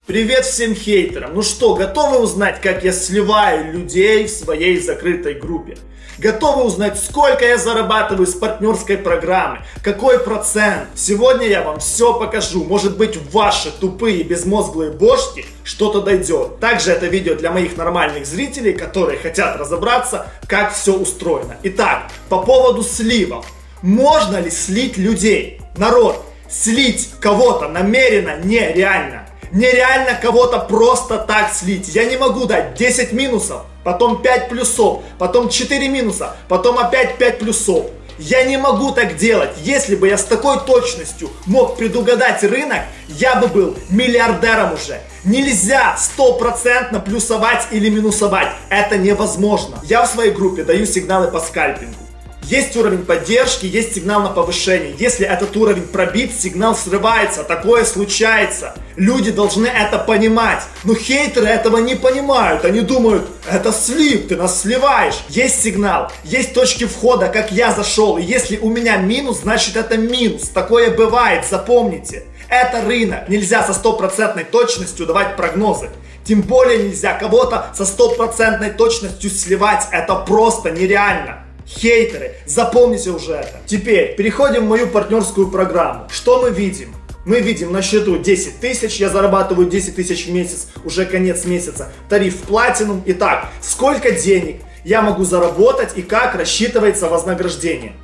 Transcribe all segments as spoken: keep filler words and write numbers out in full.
Привет всем хейтерам! Ну что, готовы узнать, как я сливаю людей в своей закрытой группе? Готовы узнать, сколько я зарабатываю с партнерской программы? Какой процент? Сегодня я вам все покажу. Может быть, в ваши тупые безмозглые бошки что-то дойдет. Также это видео для моих нормальных зрителей, которые хотят разобраться, как все устроено. Итак, по поводу сливов. Можно ли слить людей? Народ, слить кого-то намеренно нереально. Нереально кого-то просто так слить. Я не могу дать десять минусов, потом пять плюсов, потом четыре минуса, потом опять пять плюсов. Я не могу так делать. Если бы я с такой точностью мог предугадать рынок, я бы был миллиардером уже. Нельзя стопроцентно плюсовать или минусовать. Это невозможно. Я в своей группе даю сигналы по скальпингу. Есть уровень поддержки, есть сигнал на повышение. Если этот уровень пробит, сигнал срывается. Такое случается. Люди должны это понимать. Но хейтеры этого не понимают. Они думают, это слив, ты нас сливаешь. Есть сигнал, есть точки входа, как я зашел. И если у меня минус, значит это минус. Такое бывает, запомните. Это рынок. Нельзя со стопроцентной точностью давать прогнозы. Тем более нельзя кого-то со стопроцентной точностью сливать. Это просто нереально. Хейтеры, запомните уже это. Теперь переходим в мою партнерскую программу. Что мы видим? Мы видим на счету десять тысяч, я зарабатываю десять тысяч в месяц, уже конец месяца. Тариф Platinum. Итак, сколько денег я могу заработать и как рассчитывается вознаграждение?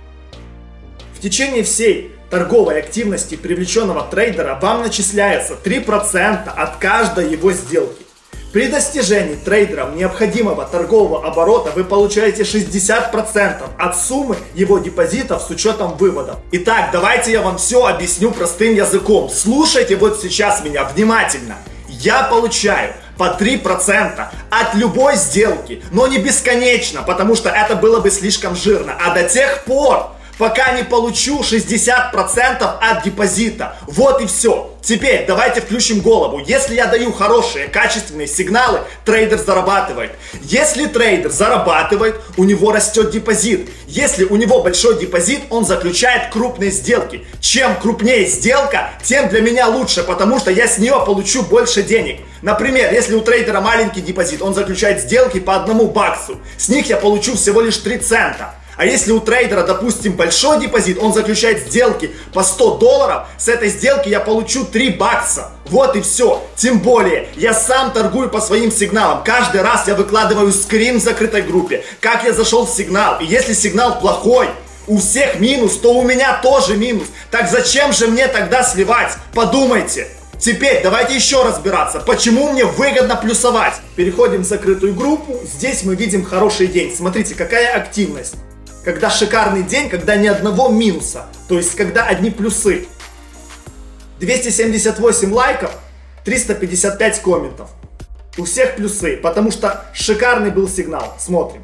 В течение всей торговой активности привлеченного трейдера вам начисляется три процента от каждой его сделки. При достижении трейдером необходимого торгового оборота вы получаете шестьдесят процентов от суммы его депозитов с учетом выводов. Итак, давайте я вам все объясню простым языком. Слушайте вот сейчас меня внимательно. Я получаю по три процента от любой сделки, но не бесконечно, потому что это было бы слишком жирно. А до тех пор, пока не получу шестьдесят процентов от депозита. Вот и все. Теперь давайте включим голову. Если я даю хорошие, качественные сигналы, трейдер зарабатывает. Если трейдер зарабатывает, у него растет депозит. Если у него большой депозит, он заключает крупные сделки. Чем крупнее сделка, тем для меня лучше, потому что я с нее получу больше денег. Например, если у трейдера маленький депозит, он заключает сделки по одному баксу. С них я получу всего лишь три цента. А если у трейдера, допустим, большой депозит, он заключает сделки по сто долларов, с этой сделки я получу три бакса. Вот и все. Тем более, я сам торгую по своим сигналам. Каждый раз я выкладываю скрин в закрытой группе, как я зашел в сигнал. И если сигнал плохой, у всех минус, то у меня тоже минус. Так зачем же мне тогда сливать? Подумайте. Теперь давайте еще разбираться, почему мне выгодно плюсовать. Переходим в закрытую группу. Здесь мы видим хороший день. Смотрите, какая активность. Когда шикарный день, когда ни одного минуса, то есть когда одни плюсы. двести семьдесят восемь лайков, триста пятьдесят пять комментов. У всех плюсы, потому что шикарный был сигнал. Смотрим.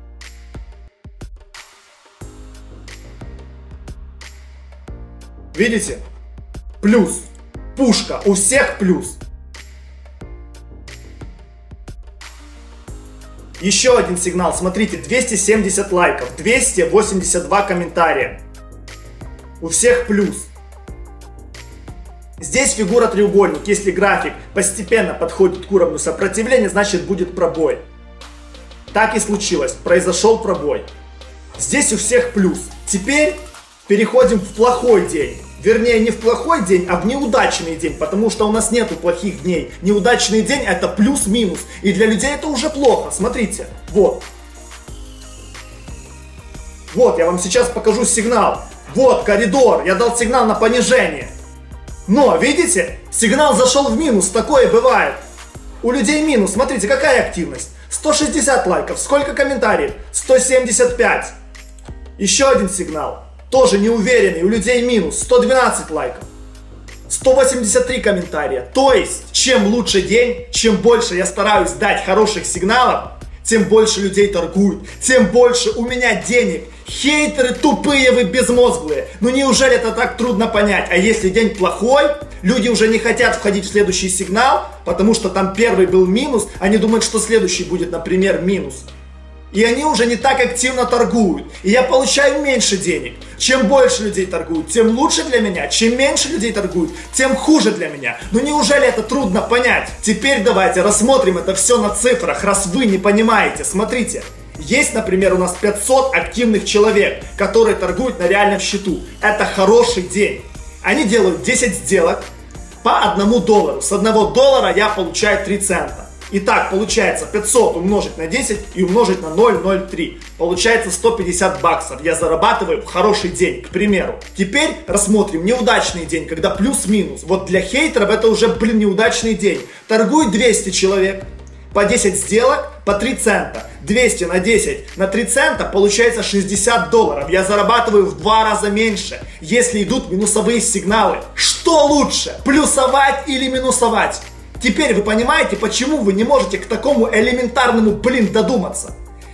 Видите? Плюс. Пушка. У всех плюс. Еще один сигнал, смотрите, двести семьдесят лайков, двести восемьдесят два комментария. У всех плюс. Здесь фигура треугольник, если график постепенно подходит к уровню сопротивления, значит будет пробой. Так и случилось, произошел пробой. Здесь у всех плюс. Теперь переходим в плохой день. Вернее, не в плохой день, а в неудачный день, потому что у нас нету плохих дней. Неудачный день это плюс-минус, и для людей это уже плохо. Смотрите, вот. Вот, я вам сейчас покажу сигнал. Вот коридор, я дал сигнал на понижение. Но, видите, сигнал зашел в минус, такое бывает. У людей минус, смотрите, какая активность. сто шестьдесят лайков, сколько комментариев? сто семьдесят пять. Еще один сигнал. Тоже неуверенный, у людей минус, сто двенадцать лайков, сто восемьдесят три комментария. То есть, чем лучше день, чем больше я стараюсь дать хороших сигналов, тем больше людей торгуют, тем больше у меня денег. Хейтеры тупые вы безмозглые. Ну неужели это так трудно понять? А если день плохой, люди уже не хотят входить в следующий сигнал, потому что там первый был минус, они думают, что следующий будет, например, минус. И они уже не так активно торгуют. И я получаю меньше денег. Чем больше людей торгуют, тем лучше для меня. Чем меньше людей торгуют, тем хуже для меня. Ну неужели это трудно понять? Теперь давайте рассмотрим это все на цифрах, раз вы не понимаете. Смотрите. Есть, например, у нас пятьсот активных человек, которые торгуют на реальном счету. Это хороший день. Они делают десять сделок по одному доллару. С одного доллара я получаю три цента. Итак, получается пятьсот умножить на десять и умножить на ноль целых ноль три. Получается сто пятьдесят баксов. Я зарабатываю в хороший день, к примеру. Теперь рассмотрим неудачный день, когда плюс-минус. Вот для хейтеров это уже, блин, неудачный день. Торгует двести человек. По десять сделок, по три цента. двести на десять на три цента получается шестьдесят долларов. Я зарабатываю в два раза меньше, если идут минусовые сигналы. Что лучше, плюсовать или минусовать? Теперь вы понимаете, почему вы не можете к такому элементарному, блин, додуматься.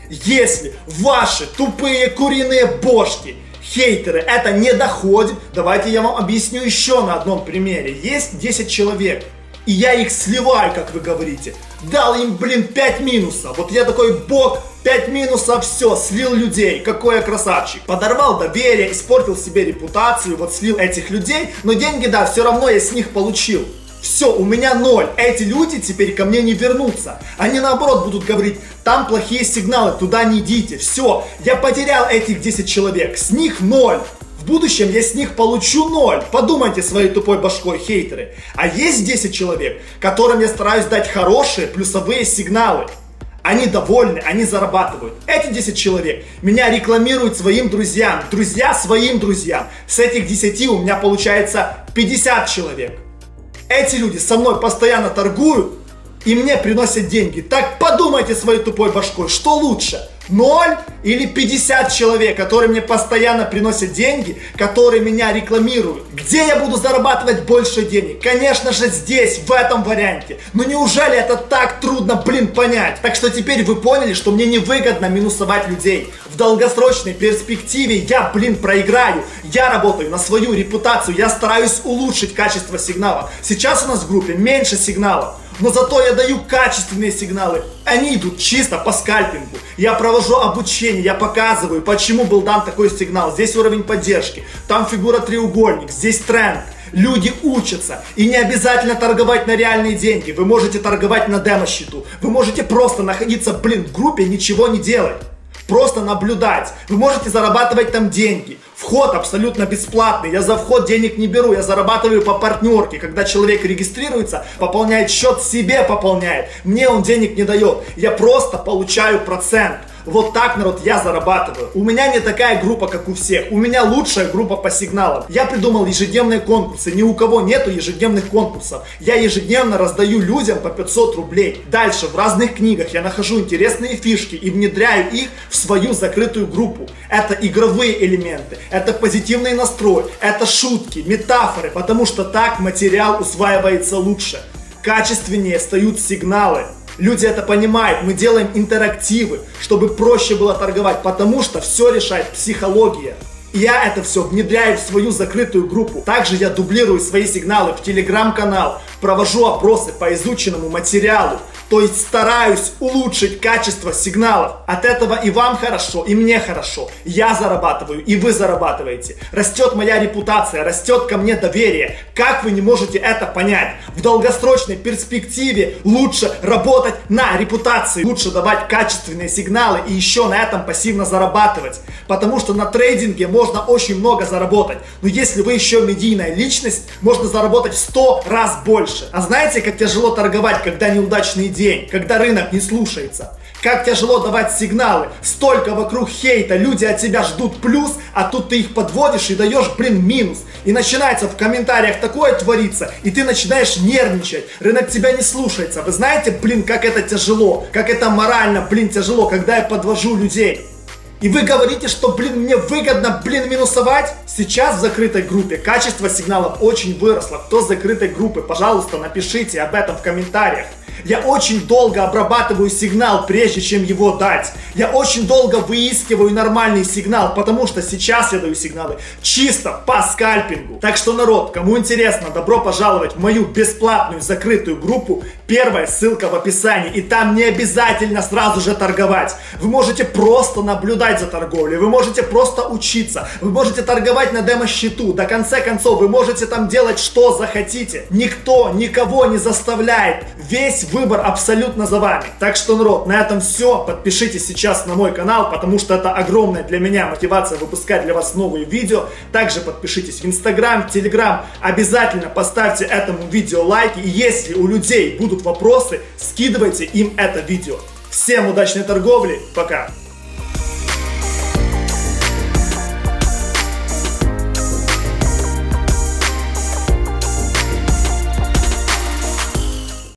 Если ваши тупые куриные бошки, хейтеры, это не доходит, давайте я вам объясню еще на одном примере. Есть десять человек. И я их сливаю, как вы говорите. Дал им, блин, пять минусов. Вот я такой бог, пять минусов, все, слил людей. Какой я красавчик. Подорвал доверие, испортил себе репутацию, вот слил этих людей. Но деньги, да, все равно я с них получил. Все, у меня ноль. Эти люди теперь ко мне не вернутся. Они наоборот будут говорить, там плохие сигналы, туда не идите. Все, я потерял этих десять человек, с них ноль. В будущем я с них получу ноль. Подумайте своей тупой башкой, хейтеры. А есть десять человек, которым я стараюсь дать хорошие плюсовые сигналы. Они довольны, они зарабатывают. Эти десять человек меня рекламируют своим друзьям. Друзья своим друзьям. С этих десяти у меня получается пятьдесят человек. Эти люди со мной постоянно торгуют и мне приносят деньги. Так подумайте своей тупой башкой, что лучше? ноль или пятьдесят человек, которые мне постоянно приносят деньги, которые меня рекламируют. Где я буду зарабатывать больше денег? Конечно же здесь, в этом варианте. Но неужели это так трудно, блин, понять? Так что теперь вы поняли, что мне невыгодно минусовать людей. В долгосрочной перспективе я, блин, проиграю. Я работаю на свою репутацию, я стараюсь улучшить качество сигналов. Сейчас у нас в группе меньше сигналов. Но зато я даю качественные сигналы. Они идут чисто по скальпингу. Я провожу обучение, я показываю, почему был дан такой сигнал. Здесь уровень поддержки, там фигура треугольник, здесь тренд. Люди учатся. И не обязательно торговать на реальные деньги. Вы можете торговать на демо-счету. Вы можете просто находиться, блин, в группе, ничего не делать. Просто наблюдать. Вы можете зарабатывать там деньги. Вход абсолютно бесплатный. Я за вход денег не беру. Я зарабатываю по партнерке. Когда человек регистрируется, пополняет счет, себе пополняет. Мне он денег не дает. Я просто получаю процент. Вот так, народ, я зарабатываю. У меня не такая группа, как у всех. У меня лучшая группа по сигналам. Я придумал ежедневные конкурсы. Ни у кого нету ежедневных конкурсов. Я ежедневно раздаю людям по пятьсот рублей. Дальше, в разных книгах я нахожу интересные фишки и внедряю их в свою закрытую группу. Это игровые элементы, это позитивный настрой, это шутки, метафоры, потому что так материал усваивается лучше. Качественнее стают сигналы. Люди это понимают, мы делаем интерактивы, чтобы проще было торговать, потому что все решает психология. И я это все внедряю в свою закрытую группу. Также я дублирую свои сигналы в телеграм-канал, провожу опросы по изученному материалу. То есть стараюсь улучшить качество сигналов. От этого и вам хорошо, и мне хорошо. Я зарабатываю, и вы зарабатываете. Растет моя репутация, растет ко мне доверие. Как вы не можете это понять? В долгосрочной перспективе лучше работать на репутации. Лучше давать качественные сигналы и еще на этом пассивно зарабатывать. Потому что на трейдинге можно очень много заработать. Но если вы еще медийная личность, можно заработать в сто раз больше. А знаете, как тяжело торговать, когда неудачные день, когда рынок не слушается? Как тяжело давать сигналы, столько вокруг хейта, люди от тебя ждут плюс, а тут ты их подводишь и даешь, блин, минус. И начинается в комментариях такое твориться, и ты начинаешь нервничать, рынок тебя не слушается. Вы знаете, блин, как это тяжело, как это морально, блин, тяжело, когда я подвожу людей. И вы говорите, что, блин, мне выгодно, блин, минусовать? Сейчас в закрытой группе качество сигналов очень выросло. Кто с закрытой группы, пожалуйста, напишите об этом в комментариях. Я очень долго обрабатываю сигнал, прежде чем его дать. Я очень долго выискиваю нормальный сигнал, потому что сейчас я даю сигналы чисто по скальпингу. Так что, народ, кому интересно, добро пожаловать в мою бесплатную закрытую группу. Первая ссылка в описании, и там не обязательно сразу же торговать. Вы можете просто наблюдать за торговлей, вы можете просто учиться, вы можете торговать на демо-счету. До конца концов, вы можете там делать что захотите. Никто никого не заставляет. Весь выбор абсолютно за вами. Так что, народ, на этом все. Подпишитесь сейчас на мой канал, потому что это огромная для меня мотивация выпускать для вас новые видео. Также подпишитесь в Инстаграм, Телеграм. Обязательно поставьте этому видео лайки. И если у людей будут вопросы, скидывайте им это видео. Всем удачной торговли. Пока.